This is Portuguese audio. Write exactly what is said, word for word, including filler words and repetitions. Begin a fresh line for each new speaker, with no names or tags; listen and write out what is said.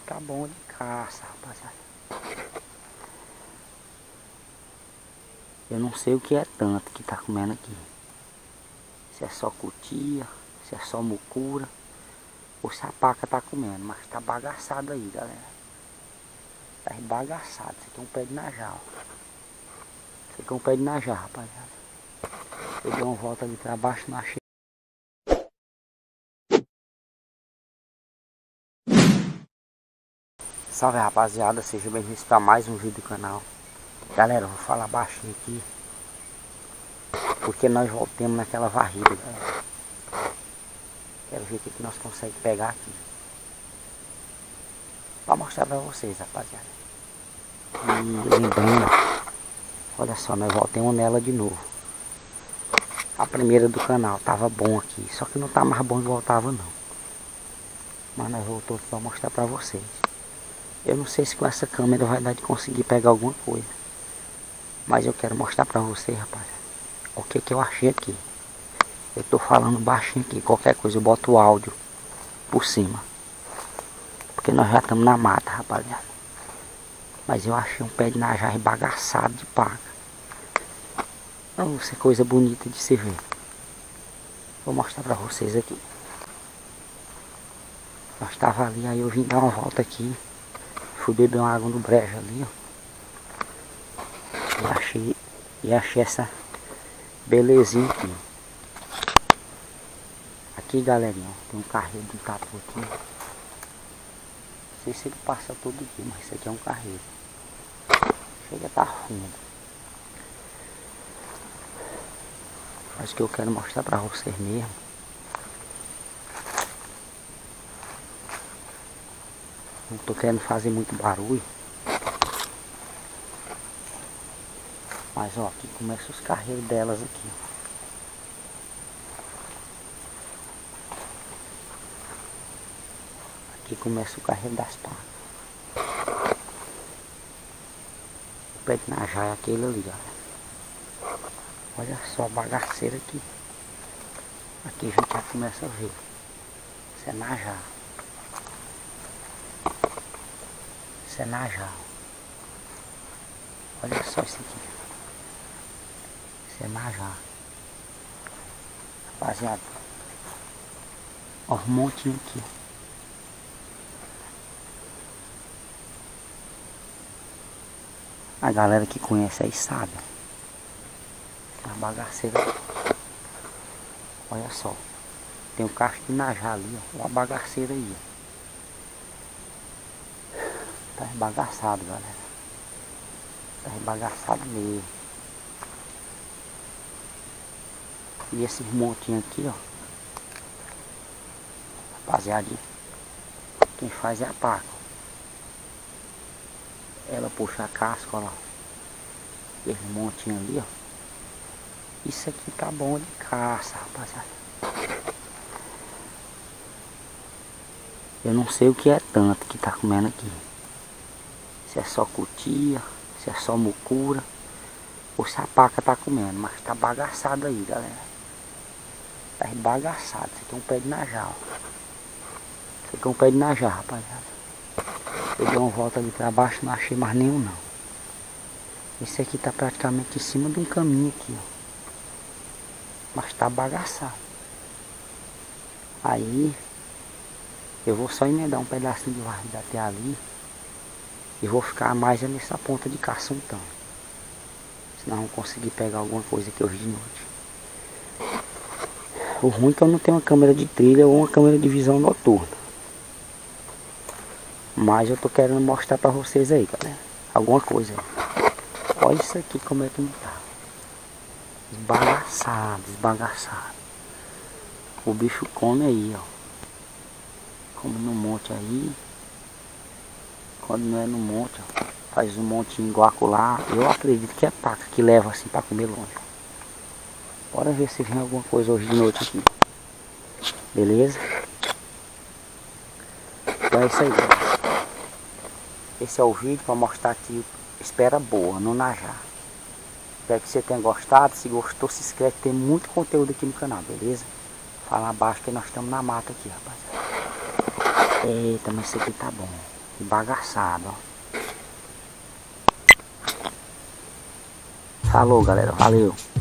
tá bom de caça, rapaziada. Eu não sei o que é tanto que tá comendo aqui. Se é só cutia, se é só mucura, ou se a paca tá comendo. Mas tá bagaçado aí, galera. Tá bagaçado. Isso aqui é um pé de najá, ó. Isso aqui é um pé de najá, rapaziada. Eu dei uma volta ali pra baixo, não achei. Salve, rapaziada, seja bem-vindo para mais um vídeo do canal. Galera, eu vou falar baixinho aqui, porque nós voltamos naquela varrida, galera. Quero ver o que nós conseguimos pegar aqui, para mostrar para vocês, rapaziada. E lembrando, olha só, nós voltamos nela de novo. A primeira do canal tava bom aqui, só que não tá mais bom que voltava não. Mas nós voltamos aqui para mostrar para vocês. Eu não sei se com essa câmera vai dar de conseguir pegar alguma coisa, mas eu quero mostrar pra vocês, rapaziada, o que que eu achei aqui. Eu tô falando baixinho aqui, qualquer coisa eu boto o áudio por cima, porque nós já estamos na mata, rapaziada. Mas eu achei um pé de najá bagaçado de paca. Então, isso é coisa bonita de se ver. Vou mostrar pra vocês aqui. Nós tava ali, aí eu vim dar uma volta aqui. Fui beber uma água no brejo ali, ó. E achei, e achei essa belezinha aqui. Aqui, galerinha, ó, tem um carreiro de tatu aqui. Não sei se ele passa todo dia, mas isso aqui é um carreiro. Chega a tá fundo. Mas o que eu quero mostrar pra vocês mesmo. Não tô querendo fazer muito barulho. Mas ó, aqui começa os carreiros delas aqui, ó. Aqui começa o carreiro das pacas. O pé de najá é aquele ali, galera. Olha só a bagaceira aqui. Aqui a gente já começa a ver. Isso é najá. Isso é najá. Olha só isso aqui. Isso é najá. Rapaziada. Olha um montinho aqui. A galera que conhece aí sabe. A bagaceira. Olha só. Tem um cacho de najá ali, ó. Olha a bagaceira aí, ó. Tá embagaçado, galera. Tá embagaçado mesmo. E esses montinhos aqui, ó. Rapaziada, quem faz é a paca. Ela puxa a casca, ó lá. Esse montinho ali, ó. Isso aqui tá bom de caça, rapaziada. Eu não sei o que é tanto que tá comendo aqui. Se é só cutia, se é só mucura, ou se a paca tá comendo. Mas tá bagaçado aí, galera. Tá bagaçado. Isso aqui é um pé de najá, ó. Isso aqui é um pé de najá, rapaziada. Eu dei uma volta ali pra baixo, não achei mais nenhum não. Esse aqui tá praticamente em cima de um caminho aqui, ó. Mas tá bagaçado. Aí eu vou só emendar um pedacinho de varrida até ali. E vou ficar mais nessa ponta de caçuntão. Senão vamos conseguir pegar alguma coisa aqui hoje de noite. O ruim é que eu não tenho uma câmera de trilha ou uma câmera de visão noturna. Mas eu tô querendo mostrar pra vocês aí, galera. Alguma coisa aí. Olha isso aqui como é que não tá. Esbagaçado, esbagaçado. O bicho come aí, ó. Come no monte aí. Quando não é no monte, ó, faz um montinho igual lá. Eu acredito que é paca que leva assim pra comer longe. Bora ver se vem alguma coisa hoje de noite aqui. Beleza? Então é isso aí, galera. Esse é o vídeo para mostrar aqui espera boa no najá. Espero que você tenha gostado. Se gostou, se inscreve. Tem muito conteúdo aqui no canal, beleza? Fala abaixo que nós estamos na mata aqui, rapaziada. Eita, mas isso aqui tá bom. bagaçado, ó. Falou, galera. Valeu.